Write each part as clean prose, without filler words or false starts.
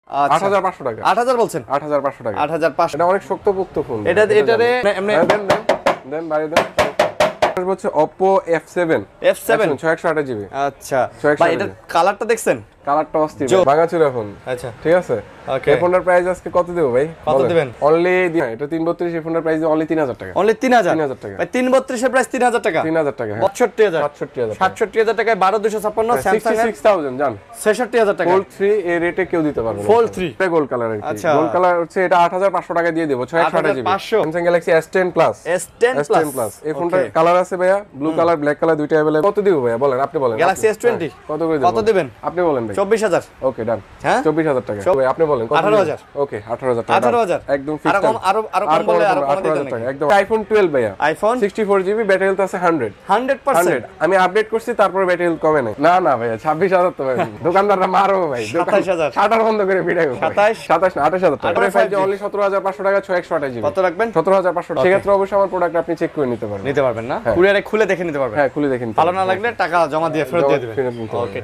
8500 টাকা। 8000 বলছেন? 8500 টাকা। 8500। এটা অনেক শক্তপোক্ত ফোন। এটারে এমনি দেন বাড়ি দেন। হচ্ছে oppo f7 6128 জিবি। আচ্ছা ভাই এটার কালারটা দেখছেন? কালারটা অস্থির ভাঙা ছিল এখন। আচ্ছা ঠিক আছে। ওকে এই ফোনটার প্রাইস আজকে কত দেব ভাই? কত দিবেন? অনলি এটা 332 এই ফোনটার প্রাইস অনলি 3000 টাকা। অনলি 3000 টাকা। ভাই 332 এর প্রাইস 3000 টাকা। 3000 টাকা। 67000 67000 টাকায় 12256 স্যামসাং 66000 জান 66000 টাকা। ফোল্ড 3 এই রেটে কেউ দিতে পারবে না। ফোল্ড 3 এটা গোল্ড কালার আর কি। আচ্ছা গোল্ড কালার হচ্ছে এটা 8500 টাকা দিয়ে দেব 628 GB. Samsung Galaxy S10 plus. S10 plus এই ফোনটার কালার আছে ভাইয়া, ব্লু কালার ব্ল্যাক কালার দুইটা अवेलेबल। কত দিব ভাইয়া বলেন, আপনি বলেন। গ্যালাক্সি S20 কত করে দেব? কত দিবেন? আপনি বলেন ভাই। 24000। ওকে ডান। হ্যাঁ 24000 টাকা। ভাই আপনি বলেন কত? 18000। ওকে 18000 টাকা। 18000 একদম ফিক্স। আরো কম বলে আরো কম দিতে টাকা একদম। আইফোন 12 ভাইয়া। আইফোন 64 জিবি, ব্যাটারি হেলথ আছে 100%। আমি আপডেট করছি তারপর ব্যাটারি হেলথ কমে নাই। না ভাইয়া 26000 তো ভাই দোকানদাররা মারো ভাই। 27000 শাটার বন্ধ করে বিড়াই। 27 না 28000 টাকা। 5G অনলি 17500 টাকা 6128 জিবি। কত রাখবেন? 17500 টাকা। সেক্ষেত্রে অবশ্যই আমার প্রোডাক্ট আপনি চেক করে নিতে পারবেন। না কুরিয়ারে খুলে দেখে নিতে পারবেন। হ্যাঁ খুলে দেখে নিতে ভালো না লাগলে টাকা জমা দিয়ে ফেরত দিয়ে দিবেন। ওকে।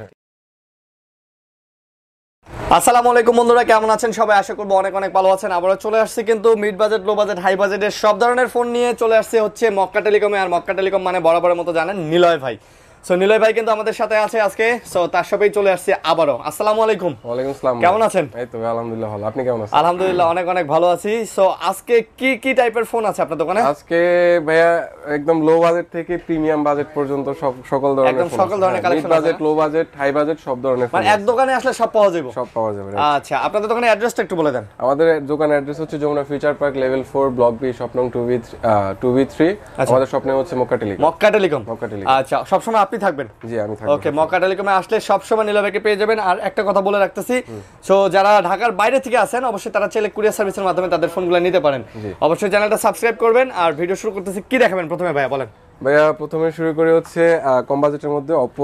আসসালামু আলাইকুম বন্ধুরা, কেমন আছেন সবাই? আশা করব অনেক অনেক ভালো আছেন। আবারো চলে আসছি কিন্তু mid budget, low budget, high বাজেটের সব ধরনের ফোন নিয়ে চলে আসছে হচ্ছে মক্কা টেলিকমে। আর মক্কা টেলিকম মানে বরাবরের মতো জানেন নিলয় ভাই। সো নিলয় ভাই কিন্তু আমাদের সাথে আছে আজকে। সো তার সাথেই চলে আসছে আবারো। আসসালামু আলাইকুম। ওয়ালাইকুম আসসালাম। কেমন আছেন? এই তো আলহামদুলিল্লাহ ভালো। আপনি কেমন আছেন? আলহামদুলিল্লাহ অনেক অনেক ভালো আছি। সো আজকে কি টাইপের ফোন আছে আপনার দোকানে? আজকে ভাইয়া একদম লো বাজেট থেকে প্রিমিয়াম বাজেট পর্যন্ত সকল ধরনের ফোন। একদম সকল ধরনের কালেকশন আছে। Mid budget, low budget, high budget সব ধরনের ফোন। মানে এক দোকানে আসলে সব পাওয়া যাবে। সব পাওয়া যাবে। আচ্ছা আপনাদের দোকানের অ্যাড্রেসটা একটু বলে দেন। আমাদের দোকানের অ্যাড্রেস হচ্ছে Jamuna future park level 4 block B shop নং 2v3। আমাদের শপ নেম হচ্ছে Mecca Telecom. Mecca Telecom. Mecca Telecom. আচ্ছা সব সময় আপনি থাকবেন? জি আমি থাকব। ওকে মক্কা টেলিকমে আসলে সব সময় নিলয় ভাইকে পেয়ে যাবেন। আর একটা কথা বলে রাখতেছি, সো যারা ঢাকার বাইরে থেকে আসেন অবশ্যই তারা চাইলে কুরিয়ার সার্ভিসের মাধ্যমে তাদের ফোনগুলো নিতে পারেন। অবশ্যই চ্যানেলটা সাবস্ক্রাইব করবেন। আর ভিডিও শুরু করতেছি, কি দেখাবেন প্রথমে ভাইয়া বলেন? ভাইয়া প্রথমে শুরু করে হচ্ছে কম বাজেটের মধ্যে oppo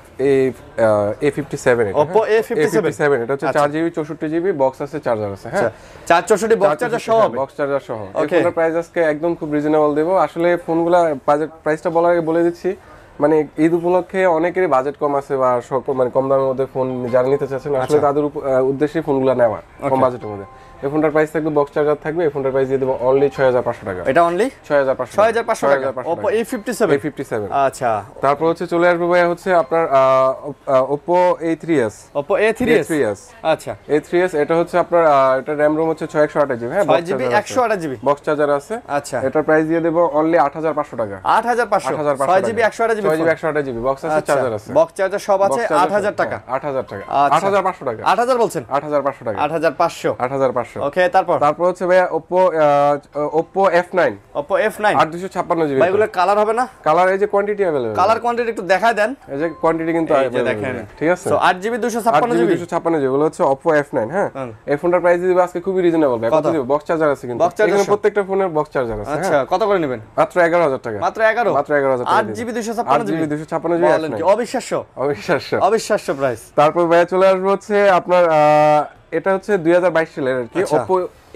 a57। oppo a57 এটা হচ্ছে 4GB 64GB বক্স আছে, চার্জার আছে। হ্যাঁ 464 বক্স চার্জার সহ হবে। বক্স চার্জার সহ। এই ফোনের প্রাইস আজকে একদম খুব রিজনেবল দেব। আসলে ফোনগুলা বাজেট প্রাইসটা বলার আগে বলে দিচ্ছি, মানে ঈদ উপলক্ষে অনেকেরই বাজেট কম আছে বা মানে কম দামের মধ্যে ফোন যারা নিতে চাচ্ছেন আসলে তাদের উদ্দেশ্যে ফোনগুলো নেওয়া কম বাজেটের মধ্যে। এই ফোনটার প্রাইস থাকবে বক্স চার্জার থাকবে। এই ফোনটার প্রাইস দিয়ে দেব অনলি 6500 টাকা। এটা অনলি 6500 টাকা। oppo a57। আচ্ছা তারপর হচ্ছে চলে আসবে ভাইয়া হচ্ছে আপনার oppo a3s। oppo a3s। আচ্ছা a3s এটা হচ্ছে আপনার এটা RAM ROM হচ্ছে 6128GB। হ্যাঁ 6GB 128GB বক্স চার্জার আছে। আচ্ছা এটার প্রাইস দিয়ে দেব অনলি 8500 টাকা। 8500 6GB 128GB 128GB বক্স আছে, চার্জার আছে। বক্স চার্জার সব আছে 8000 টাকা। 8000 টাকা। 8500 টাকা। 8000 বলছেন? 8500 টাকা। 8500। ওকে তারপর হচ্ছে ভাইয়া oppo f9। oppo f9 8256GB। ভাই এগুলো কালার হবে না? কালার এই যে কোয়ান্টিটি अवेलेबल। কালার কোয়ান্টিটি একটু দেখায় দেন। এই যে কোয়ান্টিটি কিন্তু দেখেন ঠিক আছে। সো 8GB 256GB 256GB এগুলো হচ্ছে oppo f9। হ্যাঁ এই ফোনটার প্রাইস দিব আজকে খুবই রিজনেবল ভাই। কত দিব? বক্স চার্জার আছে কিন্তু এখানে প্রত্যেকটা ফোনের বক্স চার্জার আছে। আচ্ছা কত করে নেবেন? মাত্র 11000 টাকা। মাত্র 11 8GB 256GB বলেন কি অবিশ্বাস্য প্রাইস। তারপর ভাইয়া চলে আসবে হচ্ছে আপনার এটা হচ্ছে 2022 সালের আর কি oppo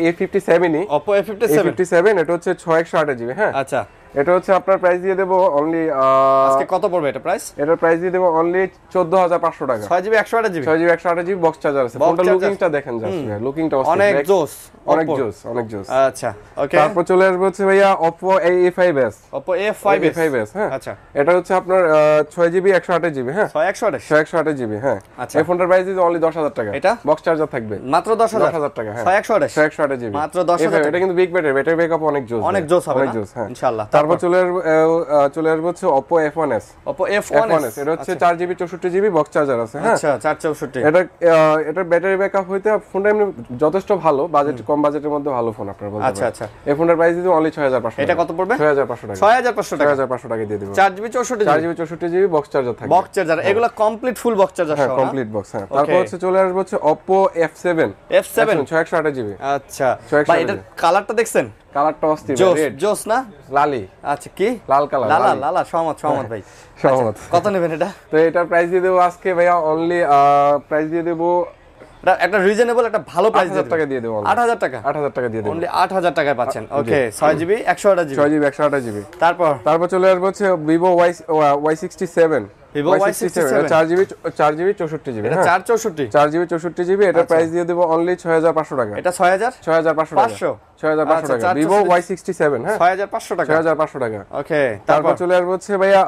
a57 এটা হচ্ছে 6128GB। হ্যাঁ আচ্ছা এটা হচ্ছে আপনার প্রাইস দিয়ে দেব অনলি আজকে কত পড়বে এটা প্রাইস? এটার প্রাইস দিয়ে দেব অনলি 14500 টাকা। 6GB 128GB বক্স চার্জার আছে। ফোনটা লুকিংটা দেখেন জাস্ট ভাই, লুকিংটা অনেক জোস। আচ্ছা ওকে তারপর চলে আসবে হচ্ছে ভাইয়া oppo a5s। হ্যাঁ আচ্ছা এটা হচ্ছে আপনার 6GB 128GB। হ্যাঁ 128GB। হ্যাঁ আচ্ছা এই ফোনটার প্রাইস দিয়ে অনলি 10000 টাকা। এটা বক্স চার্জার থাকবে মাত্র 10000 টাকা। হ্যাঁ 128GB মাত্র 10000। এটা কিন্তু বিগ ব্যাটারি ব্যাকআপ অনেক জোস হবে হ্যাঁ ইনশাআল্লাহ। তারপর চলে আসবে হচ্ছে oppo f1s। এটা হচ্ছে 4GB 64GB বক্স চার্জার আছে। হ্যাঁ আচ্ছা 464। এটা ব্যাটারি ব্যাকআপ হইতে ফোনটা এমনি যথেষ্ট ভালো, বাজেট কম বাজেটের মধ্যে ভালো ফোন আপনারা বলতে পারেন। আচ্ছা এই ফোনের প্রাইস দিতে অনলি 6500। এটা কত পড়বে? 6500 টাকা। 6500 টাকা দিয়ে দেব। 4GB 64GB বক্স চার্জার থাকবে। বক্স চার্জার এগুলো কমপ্লিট ফুল বক্স চার্জার সহ। হ্যাঁ কমপ্লিট বক্স। হ্যাঁ তারপর হচ্ছে চলে আসবে হচ্ছে oppo f7 6128GB। আচ্ছা ভাই এটার কালারটা দেখছেন? কালারটা অস্থির জোস না? লালি। আচ্ছা কি লাল কালার? লালা সহমত ভাই সহমত। কত নেবেন এটা? তো এটার প্রাইস দিয়ে দেব আজকে ভাইয়া অনলি প্রাইস দিয়ে দেব একটা রিজনেবল একটা ভালো প্রাইস 8000 টাকা দিয়ে দেব। 8000 টাকা দিয়ে দেব। অনলি 8000 টাকায় পাচ্ছেন। ওকে 6GB 128GB। তারপর তারপর চলে আসবে হচ্ছে vivo y67। Vivo Y67 4GB 64GB, এটা 464 4GB 64GB, এটা প্রাইস দিয়ে দেব অনলি 6500 টাকা। এটা 6500 টাকা 6500 টাকা Vivo Y67, হ্যাঁ 6500 টাকা 6500 টাকা। ওকে, তারপর চলে আসবো হচ্ছে ভাইয়া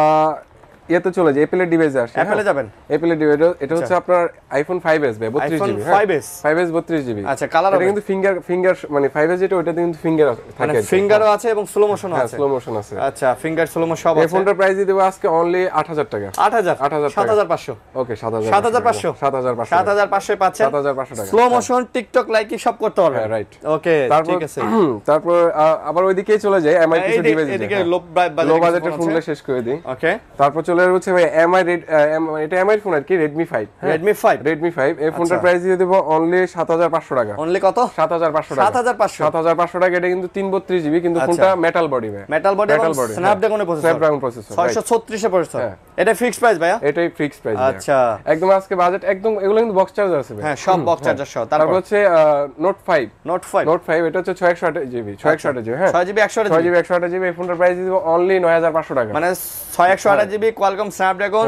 ইয়েতে চলে যায় অ্যাপেলের ডিভাইসে আসে। অ্যাপেলে যাবেন, অ্যাপেলের ডিভাইস এটা হচ্ছে আপনার আইফোন 5s ভাই 32GB, হ্যাঁ 5s 32GB। আচ্ছা, কালার এটা কিন্তু ফিঙ্গার মানে 5s যেটা ওটাতে কিন্তু ফিঙ্গার থাকে, ফিঙ্গারও আছে এবং স্লো মোশনও আছে। স্লো মোশন আছে, আচ্ছা, ফিঙ্গার স্লো মোশন সব আছে। এই ফোনটার প্রাইস দিয়ে দেব আজকে অনলি 8000 টাকা। 8000 7500। ওকে 7500 7500 পাচ্ছেন 7500 টাকা। স্লো মোশন টিকটক লাইকি সব করতে পারবেন, হ্যাঁ রাইট। ওকে, ঠিক আছে। তারপর আবার ওইদিকেই চলে যায় এমআই কিছু ডিভাইস, এদিকে লো বাজেটের ফোনগুলো শেষ করে দিই। ওকে, তারপর চলে আসছে ভাই এমআই এটা এমআই ফোন আর কি, Redmi 5। Redmi 5 এই ফোনটার প্রাইস দিয়ে দেব অনলি 7500 টাকা। অনলি কত? 7500 টাকা। 7500 টাকা। এটা কিন্তু 332GB, কিন্তু ফোনটা মেটাল বডি ভাই, মেটাল বডি এবং স্ন্যাপড্রাগনের প্রসেসর 636 এর প্রসেসর। এটা ফিক্সড প্রাইস ভাইয়া? এটাই ফিক্সড প্রাইস। আচ্ছা, একদম আজকে বাজেট একদম, এগুলো কিন্তু বক্স চার্জার আছে ভাই, হ্যাঁ সব বক্স চার্জার সহ। তারপর হচ্ছে নোট 5 এটা হচ্ছে 628GB, 628GB, হ্যাঁ 6GB 128GB। এই ফোনটার প্রাইস দিব অনলি 9500 টাকা। মানে 628GB কোয়ালকম স্ন্যাপড্রাগন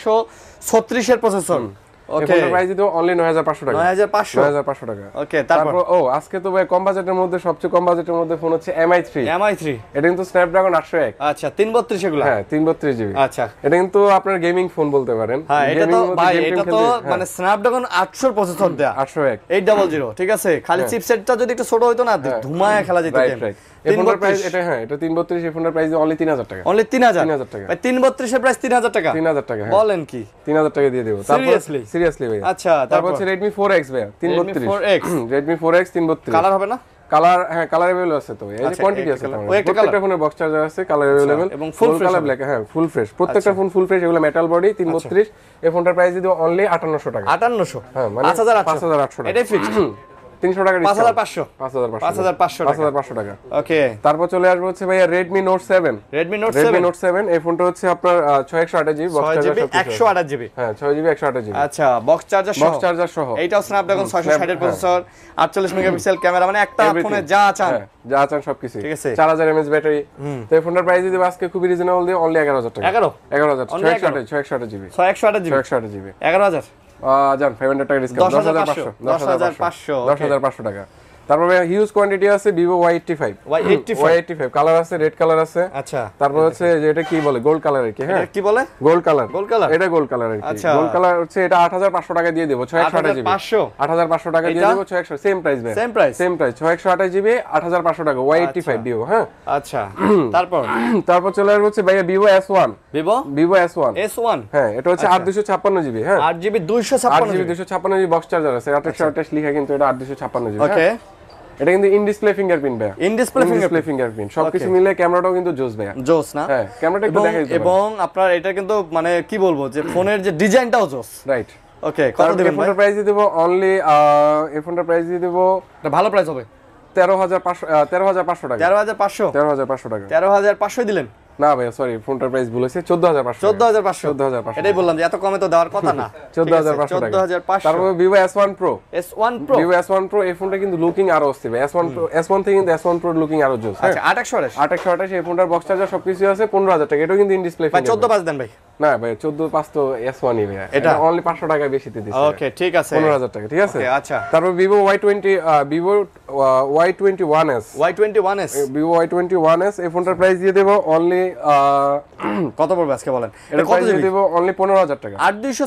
636 এর প্রসেসর। ওকে, ফোনটার প্রাইস দিব অনলি 9500 টাকা। 9500 টাকা। ওকে, তারপর আজকে তো ভাই কম বাজেটের মধ্যে সবচেয়ে কম বাজেটের মধ্যে ফোন হচ্ছে MI3। এটা কিন্তু স্ন্যাপড্রাগন 801। আচ্ছা, 332 এগুলো, হ্যাঁ 332GB। আচ্ছা, এটা কিন্তু আপনার গেমিং ফোন বলতে পারেন। হ্যাঁ, এটা তো ভাই এটা তো মানে স্ন্যাপড্রাগন 800 প্রসেসর দেয়া, 801 800, ঠিক আছে। খালি চিপসেটটা যদি একটু ছোট হইতো না, ধুমায় খেলা যেত। এই ফোনটার প্রাইস এটা, হ্যাঁ এটা 332, এই ফোনটার প্রাইস অনলি 3000 টাকা। অনলি 3000 টাকা। ভাই 332 এর প্রাইস 3000 টাকা? 3000 টাকা, হ্যাঁ বলেন কি? 3000 টাকা দিয়ে দেব। তারপর সিরিয়াসলি ভাই। আচ্ছা, তারপর হচ্ছে Redmi 4X ভাই 332। Redmi 4X 332। কালার হবে না? কালার, হ্যাঁ কালার अवेलेबल আছে তো, এই যে কোয়ান্টিটি আছে তো, প্রত্যেকটা ফোনে বক্স চার্জার আছে, কালার अवेलेबल এবং ফুল কালার ব্ল্যাক, হ্যাঁ ফুল ফ্রেশ, প্রত্যেকটা ফোন ফুল ফ্রেশ। এগুলো মেটাল বডি 332। এই ফোনটার প্রাইস দিব অনলি 5800 টাকা। 5800, হ্যাঁ মানে 5800 টাকা। এটাই ফিক্সড 300 টাকা ডিসকাউন্ট। 5500 টাকা। ওকে, তারপর চলে আসবে হচ্ছে ভাইয়া Redmi Note 7। Redmi Note 7 এই ফোনটা হচ্ছে আপনার 6128GB বক্স চার্জার, 128GB, হ্যাঁ 6GB 128GB। আচ্ছা, বক্স চার্জার সহ। এইটাও স্ন্যাপড্রাগন 660 এর প্রসেসর, 48 মেগাপিক্সেল ক্যামেরা, মানে একটা ফোনে যা চান সবকিছু, ঠিক আছে। 4000 mAh ব্যাটারি। তো এই ফোনটার প্রাইস দিবে আজকে খুবই রিজনেবল দিয়ে অনলি 11000 টাকা। 11000 628GB 11000 জান 500 টাকা ডিসকাউন্ট, 10500 টাকা। তারপরে হিউজ কোয়ান্টিটি আছে Vivo Y85 কালার আছে, রেড কালার আছে। আচ্ছা, তারপর হচ্ছে যে এটা কি বলে, গোল্ড কালার আর কি, হ্যাঁ এটা কি বলে, গোল্ড কালার। এটা গোল্ড কালার আর কি। গোল্ড কালার হচ্ছে এটা 8500 টাকা দিয়ে দেব, 628GB 8500 টাকা দিয়ে দেব, 600 সেম প্রাইস ভাই, সেম প্রাইস 628GB 8500 টাকা Y85 Vivo, হ্যাঁ। আচ্ছা, তারপর চলে আসবে হচ্ছে ভাইয়া Vivo S1, হ্যাঁ এটা হচ্ছে 8256GB, হ্যাঁ 8GB 256 বক্স চার্জার আছে, 2828 লেখা, কিন্তু এটা 8256GB। ওকে, এটা কিন্তু ইন ডিসপ্লে ফিঙ্গারপ্রিন্ট ভাই, ইন ডিসপ্লে ফিঙ্গারপ্রিন্ট সবকিছু মিলে ক্যামেরাটাও কিন্তু জোস ভাই, জোস না, হ্যাঁ ক্যামেরাটা একটু দেখাই দিতে পারেন। এবং আপনার এটা কিন্তু মানে কি বলবো যে ফোনের যে ডিজাইনটাও জোস, রাইট। ওকে, কত দিবেন ভাই? ফোনের প্রাইস দিয়ে দেব অনলি, এই ফোনটার প্রাইস দিয়ে দেব, এটা ভালো প্রাইস হবে 13500 টাকা। 13500 টাকা। 13500 দিলেন না ভাই, সরি ফোনটার প্রাইস ভুল হয়েছে, 14500। এটাই বললাম যে এত কমে তো দেওয়ার কথা না। 14500 টাকা। তারপর Vivo S1 Pro, Vivo S1 Pro এই ফোনটা কিন্তু লুকিং আরো অস্থির ভাই। S1 থেকে কিন্তু S1 Pro লুকিং আরো জোস। আচ্ছা, 2828 এই ফোনটার বক্স চার্জার সবকিছু আছে, 15000 টাকা। এটাও কিন্তু ইন ডিসপ্লে ভাই। 14 দেন ভাই। না ভাই 14.5 তো S1 ই ভাই, এটা অনলি 500 টাকা বেশিতে দিছি। ওকে, ঠিক আছে, 15000 টাকা, ঠিক আছে। আচ্ছা, তারপর Vivo Y21s, Vivo Y21s এই ফোনটার প্রাইস দিয়ে দেব অনলি, কত পড়বে আজকে বলেন? এটা কত দিয়ে দেব অনলি 15000 টাকা।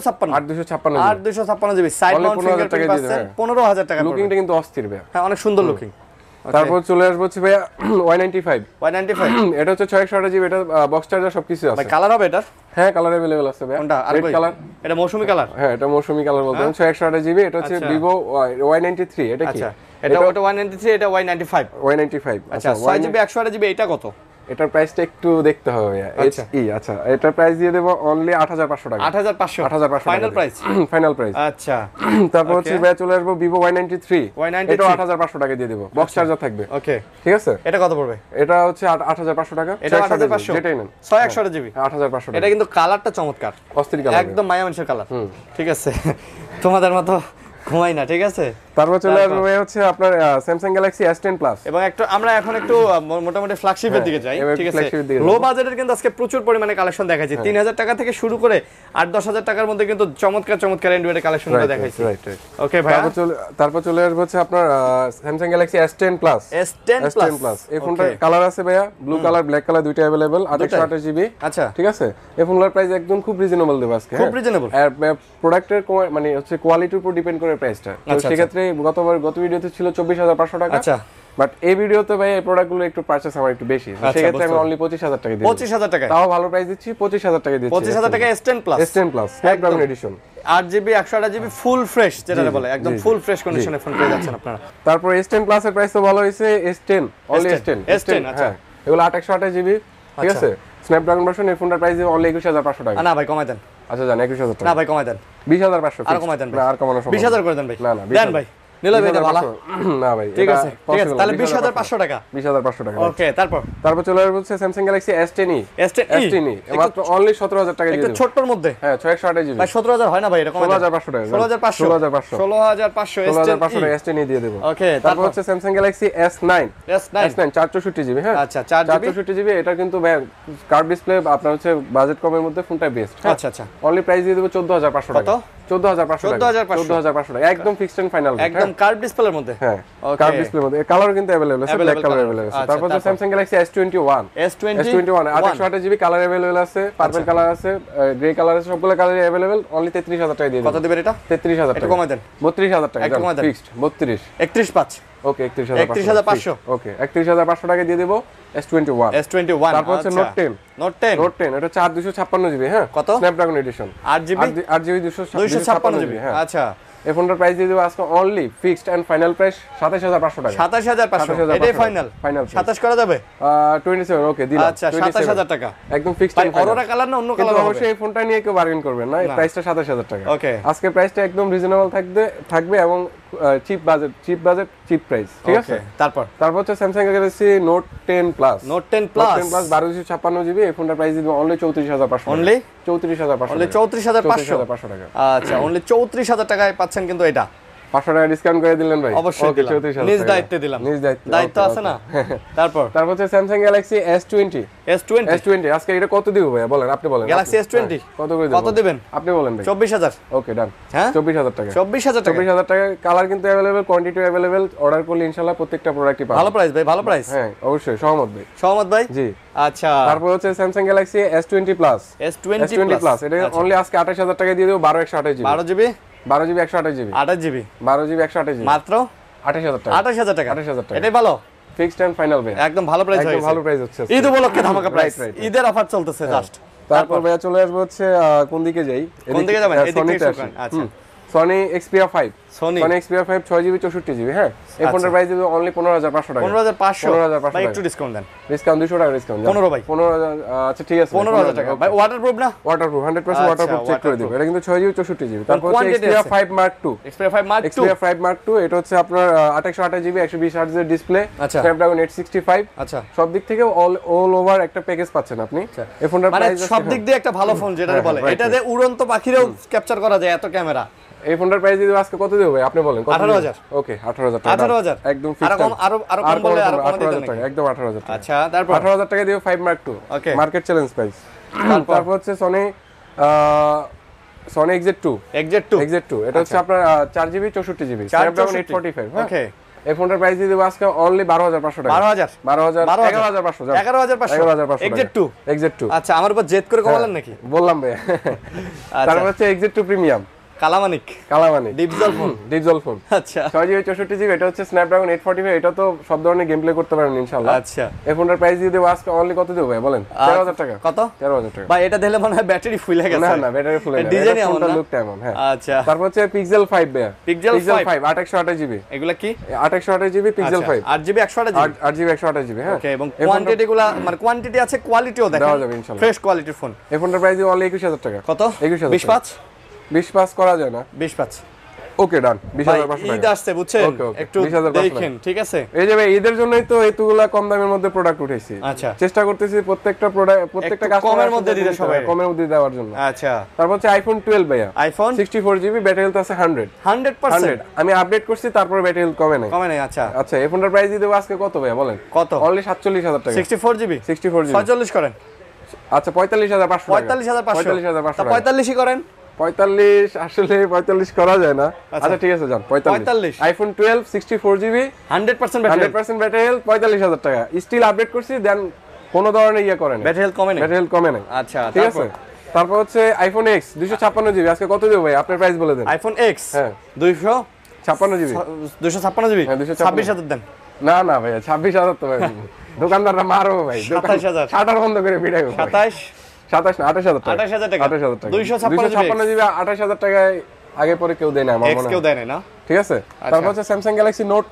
8256 জিবি সাইড মাউন্ট ফিঙ্গারপ্রিন্ট পাচ্ছেন 15000 টাকা। লুকিংটা কিন্তু অস্থির ভাই, হ্যাঁ অনেক সুন্দর লুকিং। তারপর চলে আসবে হচ্ছে ভাই Y95 এটা হচ্ছে 628GB, এটা বক্স চার্জার সবকিছু আছে। ভাই কালার হবে এটা? হ্যাঁ কালার अवेलेबल আছে ভাই। কোনটা? রেড কালার, এটা মৌসুমী কালার, হ্যাঁ এটা মৌসুমী কালার বলতেন। 628GB এটা হচ্ছে Vivo Y93, এটা কি? এটা ওটা Y93, এটা Y95। আচ্ছা, 6GB 128GB এটা কত? এটার প্রাইসটা একটু দেখতে হবে ভাই। আচ্ছা, এটার প্রাইস দিয়ে দেব অনলি 8500 টাকা। 8500 ফাইনাল প্রাইস। আচ্ছা, তারপর হচ্ছে ভাই চলে আসবো Vivo Y93, এটা 8500 টাকা দিয়ে দেব, বক্স চার্জার থাকবে। ওকে, ঠিক আছে। এটা কত পড়বে? এটা হচ্ছে 8500 টাকা। এটা 8500, যেটাই নেন 628GB 8500 টাকা। এটা কিন্তু কালারটা চমৎকার, অস্থির কালার, একদম মায়া মানুষের কালার। ঠিক আছে, তোমাদের মতো ঘুমাই না, ঠিক আছে। তারপর চলে আসবে হচ্ছে আপনার স্যামসাং গ্যালাক্সি S10 প্লাস। এবং আমরা এখন একটু মোটামুটি ফ্ল্যাগশিপের দিকে যাই, ঠিক আছে? লো বাজেটের কিন্তু আজকে প্রচুর পরিমাণে কালেকশন দেখাচ্ছি। 3000 টাকা থেকে শুরু করে 8-10,000 টাকার মধ্যে কিন্তু চমৎকার অ্যান্ড্রয়েডের কালেকশনগুলো দেখাচ্ছি। ওকে ভাই, তারপর চলে আসবে হচ্ছে আপনার Samsung Galaxy S10 plus. S10 plus এই ফোনটার কালার আছে ভাইয়া, ব্লু কালার, ব্ল্যাক কালার দুইটা अवेलेबल, 828 জিবি। আচ্ছা, ঠিক আছে। এই ফোনটার প্রাইস একদম খুব রিজনেবল দেব আজকে, খুব রিজনেবল। আর প্রোডাক্টের মানে হচ্ছে কোয়ালিটির উপর ডিপেন্ড করে প্রাইসটা। তো সেই ক্ষেত্রে গত ভিডিওতে ছিল 24,500 টাকা। আচ্ছা, বাট এই ভিডিওতে ভাই এই প্রোডাক্টগুলো একটু পারচেজ আমার একটু বেশি, সেই ক্ষেত্রে আমি অনলি 25,000 টাকা দিই। 25,000 টাকা, তাও ভালো প্রাইস দিচ্ছি, 25,000 টাকা দিচ্ছি। 25,000 টাকা S10 plus. S10 plus Snapdragon edition, 8GB 128GB full fresh, যেটা বলে একদম ফুল ফ্রেশ কন্ডিশনে ফোন পেয়ে যাচ্ছেন আপনারা। তারপর S10 প্লাস এর প্রাইস তো ভালো হইছে, S10 অনলি S10। আচ্ছা, এগুলো 828 জিবি, ঠিক আছে। স্ন্যাপড্রাগন ভার্সন, এই ফোনটার প্রাইস অনলি 21,500 টাকা। না ভাই কমাই দেন। আচ্ছা জান 21,000 টাকা। না ভাই কমাই দেন, 20,500। আর কমাই দেন ভাই, না আর কমানো সম্ভব 20,000 করে দেন ভাই। না দেন ভাই, নিলে ভাই ভালো। না ভাই ঠিক আছে তাহলে 20,500 টাকা। 20,500 টাকা। ওকে, তারপর চলে আসবে হচ্ছে স্যামসাং গ্যালাক্সি S10e। S10e মাত্র অনলি 17,000 টাকা দিয়ে একটু ছোটর মধ্যে। হ্যাঁ 628 জিবি ভাই 17,000 হয় না ভাই, এরকম 16,500 টাকা। 16,500 S10e দিয়ে দেব। ওকে, তারপর হচ্ছে স্যামসাং গ্যালাক্সি S9 464 জিবি। হ্যাঁ আচ্ছা, 4GB জিবি। এটা কিন্তু কার্ভ ডিসপ্লে, আপনার হচ্ছে বাজেট কমের মধ্যে ফোনটা বেস্ট। আচ্ছা, অনলি প্রাইস দিয়ে দেব 14,500 টাকা। 14,500 টাকা একদম ফিক্সড এন্ড ফাইনাল, একদম কার্ভ ডিসপ্লের মধ্যে। হ্যাঁ কার্ভ ডিসপ্লের মধ্যে। কালার কিন্তু अवेलेबल আছে, ব্ল্যাক কালার अवेलेबल আছে। তারপর হচ্ছে Samsung Galaxy S21 828 GB, colour available আছে, পার্পল কালার আছে, গ্রে কালার আছে, সবগুলো কালারই अवेलेबल। অনলি 33,000 টাকা দিয়ে দেব। কত দিবেন এটা? 33,000 টাকা। একটু কমাই দেন, 32,000 টাকা ফিক্সড। 32 31.5। ওকে 31,500। ওকে 31,500 টাকা দিয়ে দেব। S21। তারপর হচ্ছে নোট 10 এটা 4256 জিবি। হ্যাঁ কত? Snapdragon edition 8GB 256 GB. হ্যাঁ আচ্ছা, এই ফোনটার প্রাইস দিয়ে দেব আজকে only fixed and final price 27,500 টাকা। 27,500 এটাই ফাইনাল 27 করা যাবে? 27 ওকে দিলাম। আচ্ছা 27,000 টাকা একদম fixed and final. Aurora colour না অন্য কালার হবে? অবশ্যই এই ফোনটা নিয়ে কেউ বার্গেন করবেন না, এই প্রাইসটা 27,000 টাকা। ওকে, আজকে প্রাইসটা একদম রিজনেবল থাকবে এবং চিপ বাজেট চিপ প্রাইস, ঠিক আছে। তারপর হচ্ছে Samsung Galaxy note 10 plus 1256 GB. এই ফোনটার প্রাইস দিব অনলি 34,500। অনলি 34,500 টাকা। আচ্ছা, অনলি 34,000 টাকায় পাচ্ছেন কিন্তু এটা। 500 টাকা ডিসকাউন্ট করে দিলেন ভাই। অবশ্যই দিলাম, নিজ দায়িত্বে দিলাম। দায়িত্ব আছে না। তারপর হচ্ছে স্যামসাং গ্যালাক্সি S20 আজকে এটা কত দিব ভাই বলেন, আপনি বলেন। গ্যালাক্সি S20 কত দিবেন আপনি বলেন ভাই। 24,000। ওকে ডান। হ্যাঁ 24,000 টাকা। 24,000 টাকা। কালার কিন্তু अवेलेबल, কোয়ান্টিটি अवेलेबल। অর্ডার করলে ইনশাআল্লাহ প্রত্যেকটা প্রোডাক্টই পাবেন। ভালো প্রাইস ভাই, ভালো প্রাইস। হ্যাঁ অবশ্যই সহমত ভাই। জি আচ্ছা, তারপর হচ্ছে স্যামসাং গ্যালাক্সি S20 প্লাস এটা অনলি আজকে 28,000 টাকা দিয়ে দেব। 12/128 জিবি। 12GB 128 GB. 128 জিবি মাত্র 28,000 টাকা। 28,000 টাকা। এটাই ভালো, ফিক্সড এন্ড ফাইনাল ভাই। একদম ভালো প্রাইস হয়েছে। একদম ভালো প্রাইস হচ্ছে। ঈদ উপলক্ষে ধামাকা প্রাইস, ঈদের অফার চলতেছে জাস্ট। তারপর ভাই চলে আসবে হচ্ছে কোন দিকে যাই? কোন দিকে যাবেন? এদিকে শুকান। আচ্ছা, সনি Xperia 5 6GB 64 জিবি। হ্যাঁ এই ফোনটার প্রাইস দিব অনলি 15,500 টাকা। 15,500 ভাই, একটু ডিসকাউন্ট দেন। ডিসকাউন্ট 200 টাকা ডিসকাউন্ট। 15 ভাই, 15,000। আচ্ছা ঠিক আছে 15,000 টাকা ভাই। ওয়াটারপ্রুফ না? ওয়াটারপ্রুফ 100% ওয়াটারপ্রুফ চেক করে দিব। এটা কিন্তু 6GB 64 জিবি। তারপর হচ্ছে Xperia 5 Mark 2 এটা হচ্ছে আপনার 828 জিবি 120 Hz এর ডিসপ্লে, Snapdragon 865। আচ্ছা, সব দিক থেকে অল ওভার একটা প্যাকেজ পাচ্ছেন আপনি। এই ফোনটার মানে প্রাইস সব দিক দিয়ে একটা ভালো ফোন, যেটা বলে এটা দিয়ে উড়ন্ত পাখিরেও ক্যাপচার করা যায়, এত ক্যামেরা। এই ফোনটার প্রাইস দিব আজকে কত দেব ভাই আপনি বলেন। 18,000। ওকে 18,000 টাকা। 18,000 একদম ফিক্সড। আরো কম বলে আরো কম দিতে টাকা, একদম 18,000 টাকা। আচ্ছা, তারপর 18,000 টাকা দিও 5 Mark 2 মার্কেট চ্যালেঞ্জ প্রাইস। তারপর হচ্ছে সনি XZ2 এটা হচ্ছে আপনার 4GB 64 জিবি, Snapdragon 845। ওকে, এই ফোনটার প্রাইস দিয়ে দেব আজকে অনলি 12,500 টাকা। 11,500 XZ2। আচ্ছা, আমার উপর জেদ করে কমালেন নাকি? বললাম ভাই। তারপর হচ্ছে XZ2 premium Kalamanik Dipjol phone. আচ্ছা, 6GB 64 জিবি। এটা হচ্ছে Snapdragon 845। এটা তো সব ধরনের গেম প্লে করতে পারবেন ইনশাআল্লাহ। আচ্ছা, এই ফোনটার প্রাইস দিয়ে দেব আজকে অনলি কত দেব ভাই বলেন? 13,000 টাকা। কত? 13,000 টাকা ভাই। এটা দিলে মনে হয় ব্যাটারি ফুল হয়ে গেছে। না ব্যাটারি ফুল হয়ে গেছে। ডিজাইন এমন না, লুকটা এমন। হ্যাঁ আচ্ছা, তারপর হচ্ছে Pixel 5 ভাই। Pixel 5 828 GB. এগুলা কি? 828 জিবি Pixel 5 8GB 128 জিবি। হ্যাঁ ওকে, এবং কোয়ান্টিটি গুলা মানে কোয়ান্টিটি আছে, কোয়ালিটিও দেখেন ফ্রেশ কোয়ালিটির ফোন। এই ফোনটার প্রাইস অনলি 21,000 টাকা। কত? 21,000। 20/5 20/5 করা যায় না। 20/5 ওকে ডান 20500 টাকা ঈদ আসছে বুঝছেন একটু দেখেন ঠিক আছে এই যে ভাই ঈদের জন্যই তো এতগুলা কম দামের মধ্যে প্রোডাক্ট উঠাইছি আচ্ছা চেষ্টা করতেছি প্রত্যেকটা প্রোডাক্ট প্রত্যেকটা কমের মধ্যে দিতে সবাই কমের মধ্যে দেওয়ার জন্য আচ্ছা তারপর হচ্ছে আইফোন 12 ভাইয়া আইফোন 64GB ব্যাটারি হেলথ আছে 100 আমি আপডেট করছি তারপর ব্যাটারি হেলথ কমে নাই আচ্ছা আচ্ছা এই ফোনটার প্রাইস দিয়ে দেব আজকে কত ভাইয়া বলেন কত অনলি 47000 টাকা 64GB 46 করেন আচ্ছা 45500 45500 45ই করেন 45 আসলে 45 করা যায় না আচ্ছা ঠিক আছে যান 45 আইফোন 12 64GB 100% ব্যাটারি হেলথ 45000 টাকা স্টিল আপডেট করছি দেন কোন ধরনের ইয়া করেন ব্যাটারি হেলথ কমে নাই আচ্ছা ঠিক আছে তারপর হচ্ছে আইফোন X 256GB আজকে কত দেব ভাই আপনার প্রাইস বলে দেন আইফোন X হ্যাঁ 256GB 256GB 26000 দেন না ভাই 26000 তো ভাই দোকানদাররা মারো ভাই 27000 শাটার বন্ধ করে বিড়াইবো 27 না 28000 টাকা 28000 টাকা 256GB 28000 টাকায় আগে পরে কেউ দেয় না আমার মনে হয় কেউ দেয় না ঠিক আছে তারপর হচ্ছে Samsung Galaxy Note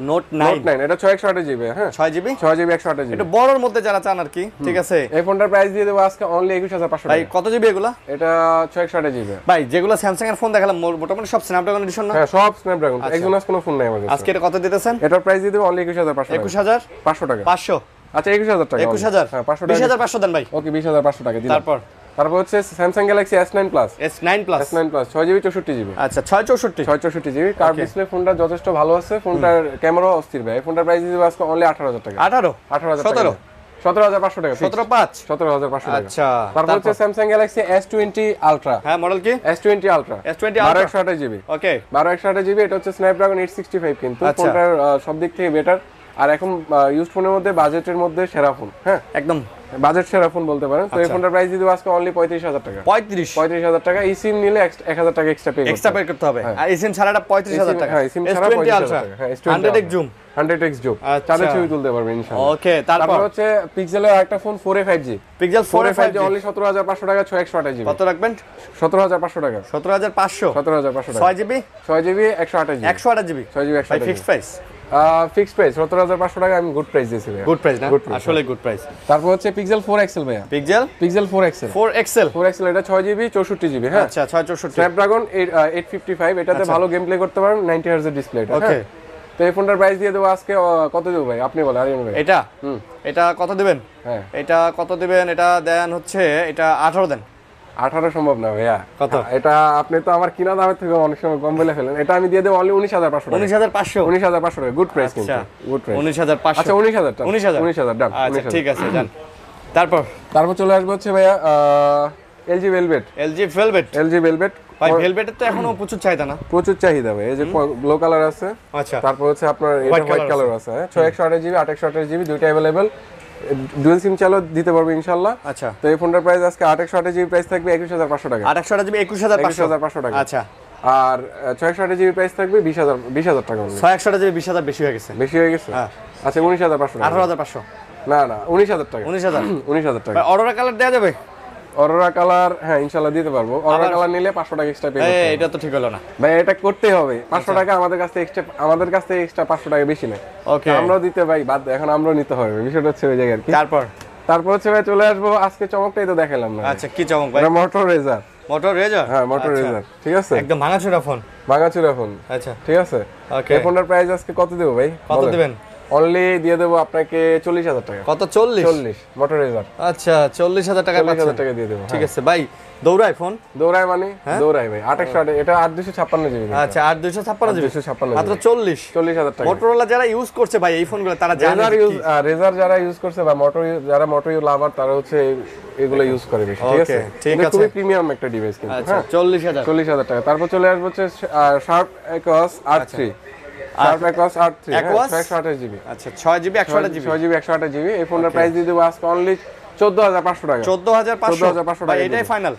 9 এটা 6128GB হ্যাঁ 6GB 128GB এটা বড়র মধ্যে যারা চান আর কি ঠিক আছে এই ফোনটার প্রাইস দিয়ে দেব আজকে অনলি 21500 টাকা ভাই কত জিবি এগুলা এটা 6128GB ভাই যেগুলো Samsung এর ফোন দেখালাম মোটামুটি সব স্ন্যাপড্রাগন এডিশন না হ্যাঁ সব স্ন্যাপড্রাগন Exynos কোনো ফোন নাই আমার কাছে আজকে এটা কত দিতেছেন এটার প্রাইস দিয়ে দেব অনলি 21500 টাকা 500 আচ্ছা 21000 টাকা 21000 হ্যাঁ 500 টাকা 20500 দেন ভাই ওকে 20500 টাকা দিলাম তারপর হচ্ছে Samsung Galaxy S9 Plus 6GB 64GB আচ্ছা 664GB কার্ভ ডিসপ্লে ফোনটা যথেষ্ট ভালো আছে ফোনটার ক্যামেরা অস্থির ভাই ফোনটার প্রাইস দিতে আজকে অনলি 18000 টাকা 18000 টাকা 17500 টাকা 17500 টাকা আচ্ছা তারপর হচ্ছে Samsung Galaxy S20 Ultra হ্যাঁ মডেল কি S20 Ultra 12128GB ওকে 12128GB এটা হচ্ছে Snapdragon 865 কিন্তু ফোনটার সব দিক থেকে বেটার আর এখন ইউজড ফোনের মধ্যে বাজেটের মধ্যে সেরা ফোন হ্যাঁ একদম বাজেট সেরা ফোন বলতে পারেন তো এই ফোনটার প্রাইস দিতে আজকে অনলি 35000 টাকা 35000 টাকা eSIM নিলে 1000 টাকা এক্সট্রা পে করতে হবে আর eSIM ছাড়াটা 35000 টাকা হ্যাঁ eSIM ছাড়া 35000 টাকা হ্যাঁ 100x জুম 100x জুম চাঁদে ছবি তুলতে পারবেন ইনশাআল্লাহ ওকে তারপর হচ্ছে পিক্সেলের আরেকটা phone 4a 5G pixel 4a 5G only 17500 টাকা 6128GB কত রাখবেন 17500 টাকা 17500 6GB 128GB 128GB 6GB 128GB fixed price fixed price 17500 টাকা আমি গুড প্রাইস দিয়েছি ভাই গুড প্রাইস না আসলে গুড প্রাইস তারপর হচ্ছে পিক্সেল 4XL ভাইয়া পিক্সেল 4XL এটা 6GB 64GB হ্যাঁ আচ্ছা 664 স্ন্যাপড্রাগন 855 এটাতে ভালো গেম প্লে করতে পারেন 90Hz এর ডিসপ্লে এটা ওকে তো এই ফোনটার প্রাইস দিয়ে দেব আজকে কত দেব ভাই আপনি বলেন আরিয়ান ভাই এটা কত দিবেন হ্যাঁ এটা কত দিবেন এটা দেন হচ্ছে এটা 18 দেন 18 সম্ভব না ভাইয়া কত এটা আপনি তো আমার কিনা দামের থেকে অনেক সময় কম বলে ফেলেন এটা আমি দিয়ে দেব অনলি 19500 টাকা 19500 টাকা গুড প্রাইস কিন্তু গুড প্রাইস 19500 আচ্ছা 19000 টাকা 19000 ডান আচ্ছা ঠিক আছে যান তারপর চলে আসবে হচ্ছে ভাইয়া LG Velvet ভাই ভেলভেটের তো এখনো প্রচুর চাহিদা না প্রচুর চাহিদা ভাই এই যে ব্লু কালার আছে আচ্ছা তারপর হচ্ছে আপনার এটা হোয়াইট কালার আছে 6128GB 828GB দুইটা अवेलेबल ডুয়াল সিম চালও দিতে পারবে ইনশাআল্লাহ আচ্ছা তো এই ফোনটার প্রাইস আজকে 828GB প্রাইস থাকবে 21500 টাকা 828GB 21500 টাকা আচ্ছা আর 628GB প্রাইস থাকবে 20000 টাকা 628GB 20000 বেশি হয়ে গেছে হ্যাঁ আচ্ছা 19500 টাকা 18500 না 19000 টাকা 19000 টাকা অরোরা কালার দেয়া যাবে অরোরা কালার হ্যাঁ ইনশাআল্লাহ দিতে পারবো অরোরা কালার নিলে 500 টাকা এক্সট্রা পে করতে হবে এটা তো ঠিক হলো না ভাই এটা করতে হবে 500 টাকা আমাদের কাছ থেকে এক্সট্রা 500 টাকা বেশি নেই ওকে আমরাও দিতে ভাই বাদ এখন আমরাও নিতে হবে বিষয়টা হচ্ছে ওই জায়গায় আর কি তারপর হচ্ছে ভাই চলে আসবো আজকে চমকটাই তো দেখালাম না আচ্ছা কি চমক ভাই এটা মোটর রেজার হ্যাঁ মোটর রেজার ঠিক আছে একদম ভাঙাচোরা ফোন আচ্ছা ঠিক আছে ওকে এই ফোনটার প্রাইস আজকে কত দেব ভাই কত দিবেন অনলি দিয়ে দেব আপনাকে 40000 টাকা কত 40 মোটর রেজার আচ্ছা 40000 টাকা 40000 টাকা দিয়ে দেব ঠিক আছে ভাই দৌড়ায় ফোন দৌড়ায় মানে দৌড়ায় ভাই 8 এটা 8256GB আচ্ছা 8256GB 256 মাত্র 40000 টাকা মোটরোলা যারা ইউজ করছে ভাই এই ফোনগুলো তারা জানে রেজার যারা ইউজ করছে বা মোটর লাভার তারা হচ্ছে এগুলো ইউজ করে বেশি ঠিক আছে খুবই প্রিমিয়াম একটা ডিভাইস কিন্তু আচ্ছা 40000 টাকা তারপর চলে আসবে হচ্ছে শার্প একস R3 শার্প একস R3 128GB আচ্ছা 6GB 128GB এই ফোনের প্রাইস দিয়ে দেব আজকে অনলি 14500 টাকা 14500 ভাই এটাই ফাইনাল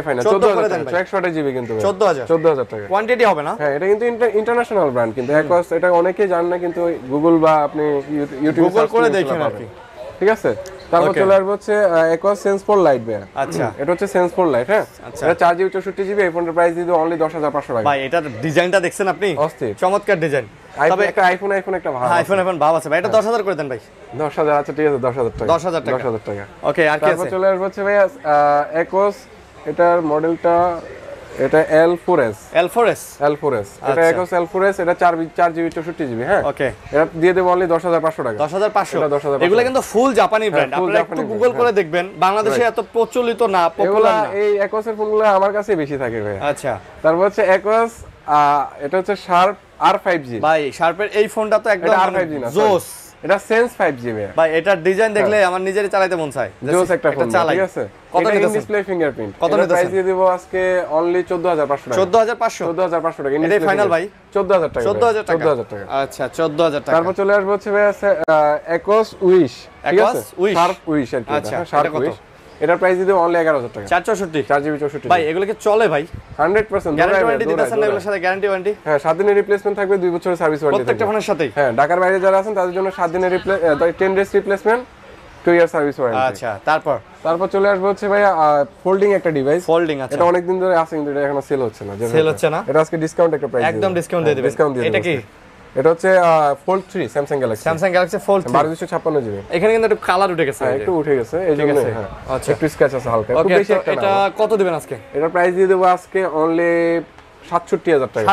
128GB কিন্তু 14000 টাকা কোয়ান্টিটি হবে না হ্যাঁ এটা কিন্তু ইন্টারন্যাশনাল ব্র্যান্ড কিন্তু একস এটা অনেকেই জানেন না কিন্তু গুগল বা আপনি ইউটিউব গুগল করে দেখেন আর কি ঠিক আছে তারপর চলে আসবে হচ্ছে একস সেন্স4 লাইট ভাই আচ্ছা এটা হচ্ছে সেন্স4 লাইট হ্যাঁ এটা 4GB 64GB এই ফোনের প্রাইস দিয়ে দেব অনলি 10500 টাকা ভাই এটার ডিজাইনটা দেখছেন আপনি অস্থির চমৎকার ডিজাইন তবে একটা আইফোন একটা ভালো আইফোন ভাব আছে ভাই এটা 10000 করে দেন ভাই 10000 আচ্ছা ঠিক আছে 10000 টাকা 10000 টাকা ওকে আর কি আছে তারপর চলে আসবে হচ্ছে ভাই একস এটার মডেলটা এটা L4s L4s এটা Ecos L4s, এটা 4GB 64GB। হ্যাঁ, ওকে, এটা দিয়ে দেব অনলি 10,500 টাকা। 10,500। এগুলো কিন্তু ফুল জাপানি ব্র্যান্ড, আপনারা একটু গুগল করে দেখবেন, বাংলাদেশে এত প্রচলিত না, পপুলার না। এই Ecos এর ফোনগুলো আমার কাছে বেশি থাকে ভাই। আচ্ছা, তারপর হচ্ছে Ecos, এটা হচ্ছে Sharp R5G। ভাই শার্পের এই ফোনটা তো একদম R5G না, জোস। এটা Sense 5G ভাই এটার ডিজাইন দেখলে আমার নিজেরই চালাতে মন চায়। জোস একটা ফোন, ঠিক আছে। কত এটা নিতেছেন? Display fingerprint. কত নিতেছেন? প্রাইস দিয়ে দেব আজকে অনলি 14,500 টাকা। 14,500 টাকা। এটাই ফাইনাল ভাই? 14,000 টাকা। 14,000 টাকা। 14,000 টাকা। আচ্ছা, 14,000 টাকা। তারপর চলে আসবে হচ্ছে ভাই Ecos Wish, ঠিক আছে। Sharp Wish আর কি। আচ্ছা, Sharp Wish, এটার প্রাইস দিয়ে দেব অনলি 11,000 টাকা। 464 4GB 64GB। ভাই এগুলো কি চলে ভাই? 100% গ্যারান্টি ওয়ারেন্টি দিতেছেন না এগুলোর সাথে? গ্যারান্টি ওয়ারেন্টি, হ্যাঁ, 7 দিনের রিপ্লেসমেন্ট থাকবে, 2 বছরের সার্ভিস ওয়ারেন্টি প্রত্যেকটা থাকবে ফোনের সাথেই। হ্যাঁ, ঢাকার বাইরে যারা আছেন তাদের জন্য 7 দিনের 10 days replacement, 2 year service warranty. আচ্ছা, তারপর চলে আসবে হচ্ছে ভাই ফোল্ডিং একটা ডিভাইস। ফোল্ডিং, আচ্ছা। এটা অনেক দিন ধরে আছে কিন্তু এটা এখনো সেল হচ্ছে না। সেল হচ্ছে না? এটা আজকে ডিসকাউন্ট একটা প্রাইস, একদম ডিসকাউন্ট দিয়ে দিবেন। ডিসকাউন্ট দিয়ে এটা কি? এটা হচ্ছে Fold 3 Samsung Galaxy Fold 3 1256GB। এখানে কিন্তু একটু কালার উঠে গেছে। হ্যাঁ, একটু উঠে গেছে, এইজন্য হ্যাঁ, আচ্ছা, একটু স্ক্র্যাচ আছে হালকা, খুব বেশি একটা না। এটা কত দিবেন আজকে? এটার প্রাইস দিয়ে দেব আজকে অনলি 67,000 টাকা।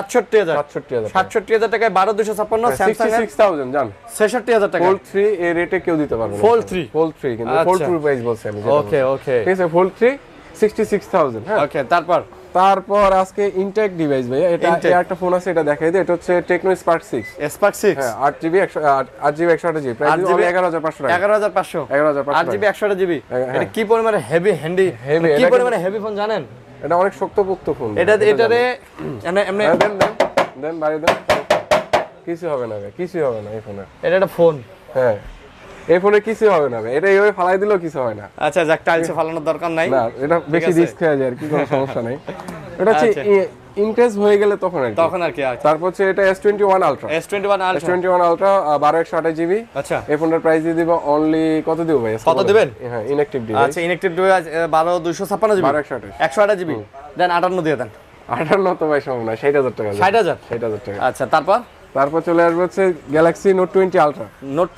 67,000 টাকায় 12,256 স্যামসাং 66,000 জান। 66,000 টাকা। Fold 3 এর রেটে কেউ দিতে পারবে না। Fold 3 কিন্তু Fold 2 প্রাইস বলছি আমি। ওকে, ঠিক আছে, Fold 3 66,000। হ্যাঁ, ওকে। তারপর আজকে ইনটেক ডিভাইস ভাই, এটা একটা ফোন আছে, এটা দেখাই দিই। এটা হচ্ছে টেকনো স্পার্ক 6। হ্যাঁ, 8GB 128GB, প্রাইস অনলি 11,500 টাকা। 11,500 8GB 128GB। এটা কি পরিমাণে হেভি হ্যান্ডি, কি পরিমাণে হেভি ফোন জানেন? এটা অনেক শক্তপোক্ত ফোন। এটারে এমনি দেন বাড়ি দেন, কিছু হবে না ভাই, কিছু হবে না এই ফোনে। এটা একটা ফোন। হ্যাঁ, এই ফোনে কিছু হবে না ভাই, এটা এইভাবে ফালাই দিলেও কিছু হয় না। আচ্ছা, যাক, টাইলসে ফালানোর দরকার নাই না, এটা বেশি রিস্ক হয়ে যায় আর কি, কোনো সমস্যা নাই। এটা হচ্ছে ইনকেস হয়ে গেলে তখন আর কি। তারপর হচ্ছে এটা S21 Ultra 12/128GB। আচ্ছা, এই ফোনটার প্রাইস দিয়ে দিব অনলি কত দিব ভাই? কত দিবেন? হ্যাঁ, ইনঅ্যাকটিভ ডিভাইস। আচ্ছা, ইনঅ্যাকটিভ ডিভাইস 12,256GB 128GB দেন 58 দিয়ে দেন। 58 তো ভাই সম্ভব না, 60,000 টাকা। 60,000 টাকা। আচ্ছা, তারপর চলে আসবে হচ্ছে Galaxy Note 20 Ultra।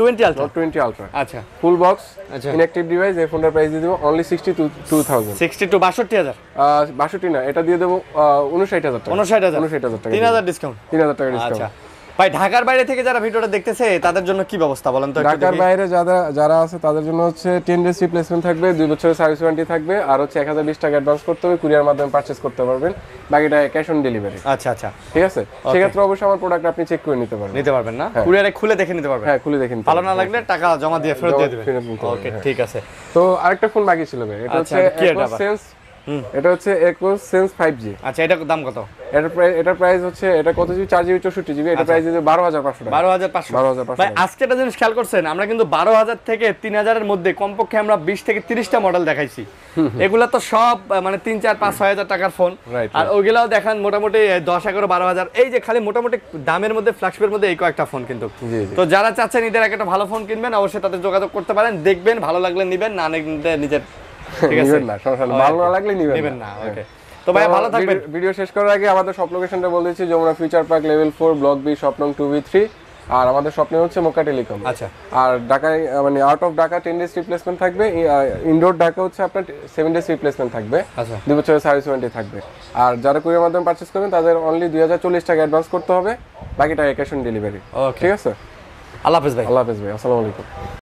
আচ্ছা, ফুল বক্স, আচ্ছা, ইনঅ্যাকটিভ ডিভাইস। এই ফোনটার প্রাইস দিয়ে দেব অনলি 62,000। 62,62 62 না, এটা দিয়ে দেব 59,000 টাকা। 59,000 টাকা। 3,000 ডিসকাউন্ট। 3,000 টাকা ডিসকাউন্ট। আচ্ছা ভাই, ঢাকার বাইরে থেকে যারা ভিডিওটা দেখতেছে তাদের জন্য কি ব্যবস্থা বলেন তো? ঢাকার বাইরে যারা আছে তাদের জন্য হচ্ছে 10 ডেজ রিপ্লেসমেন্ট থাকবে, 2 বছরের সার্ভিস ওয়ারেন্টি থাকবে, আর হচ্ছে 1020 টাকা অ্যাডভান্স করতে হবে, কুরিয়ার মাধ্যমে পারচেজ করতে পারবেন, বাকিটা ক্যাশ অন ডেলিভারি। আচ্ছা, ঠিক আছে। সেক্ষেত্রে অবশ্যই আমার প্রোডাক্ট আপনি চেক করে নিতে পারবেন না? কুরিয়ারে খুলে দেখে নিতে পারবেন। হ্যাঁ, খুলে দেখে নিতে ভালো না লাগলে টাকা জমা দিয়ে ফেরত দিয়ে দিবেন। ওকে, ঠিক আছে। তো আরেকটা ফোন বাকি ছিল ভাই, এটা হচ্ছে Ecos Sense 5G। আচ্ছা, এটার দাম কত? এটার প্রাইস হচ্ছে, এটা কত জিবি? 4GB 64GB। এটা প্রাইস দিতে 12,500 টাকা। 12,500 ভাই, আজকে একটা জিনিস খেয়াল করছেন, আমরা কিন্তু 12,000 থেকে 3,000 এর মধ্যে কমপক্ষে আমরা 20 থেকে 30টা মডেল দেখাইছি। এগুলা তো সব মানে 3, 4, 5, 6,000 টাকার ফোন, আর ওইগুলাও দেখান মোটামুটি 10, 11, 12,000। এই যে খালি মোটামুটি দামের মধ্যে, ফ্ল্যাগশিপের মধ্যে এই কয়েকটা ফোন কিন্তু। তো যারা চাচ্ছেন ঈদের একটা ভালো ফোন কিনবেন, অবশ্যই তাদের যোগাযোগ করতে পারেন, দেখবেন ভালো লাগলে নিবেন, না নিলে নিজের, ঠিক আছে, না সমস্যা নেই, ভালো না লাগলে নিবেন না। ওকে, তো ভাই ভালো থাকবেন। ভিডিও শেষ করার আগে আমাদের শপ লোকেশনটা বলে দিচ্ছি, Jamuna future park level 4 block B shop নং 2B3। আর আমাদের স্বপ্নে হচ্ছে মক্কা টেলিকম। আচ্ছা, আর ঢাকায় মানে out of Dhaka 10 days replacement থাকবে, ইনডোর ঢাকা হচ্ছে আপনার 7 ডেজ রিপ্লেসমেন্ট থাকবে, 2 বছরের সার্ভিস ওয়ারেন্টি থাকবে। আর যারা কুরিয়ার মাধ্যমে পারচেজ করবেন তাদের অনলি 2,040 টাকা অ্যাডভান্স করতে হবে, বাকি টাকা ক্যাশ অন ডেলিভারি। ঠিক আছে, আল্লাহ হাফেজ ভাই। আসসালামু আলাইকুম।